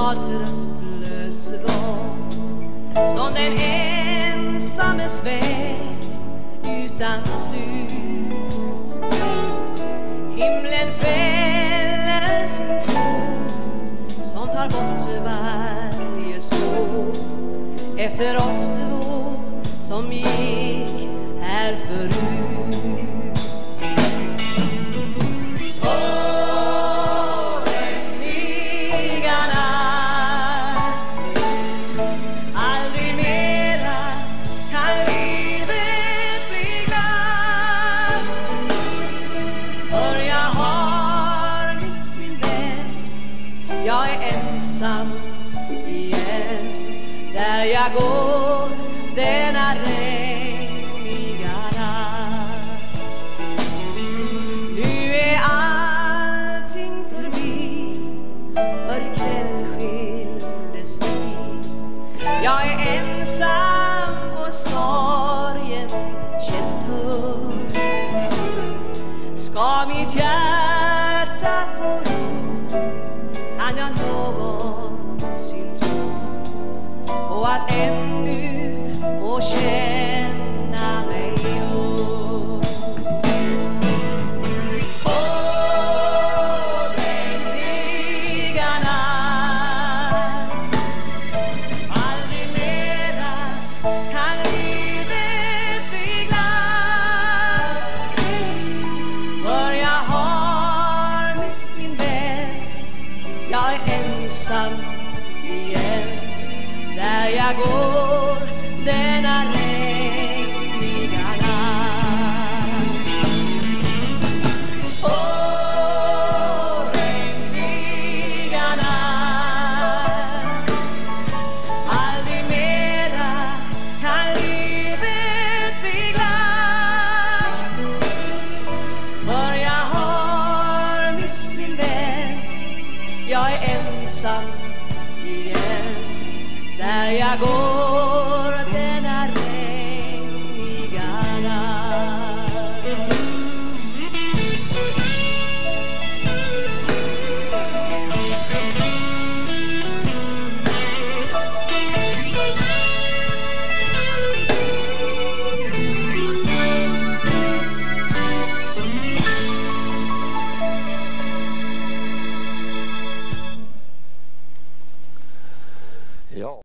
totalt röstlös roll, som den ensamme sväg utan slut. Himlen fäller sin tår som tar bort varje spår efter oss två som gick här förut. Jag är ensam igen där jag går denna regniga natt. Nu är allting förbi, för ikväll skildes vi. Jag är ensam och sorgen känns tung. Ska mitt hjärta få ro, kan jag någonsin tro på att ännu få känna mig ung. Åh, regniga natt, aldrig mera kan livet bli glatt, för jag har mist min vän. Jag är ensam igen där jag går denna regniga natt. Åh, regniga natt, aldrig mera kan livet bli glatt, för jag har mist min vän. Jag är ensam igen där jag går denna regniga natt. Ja.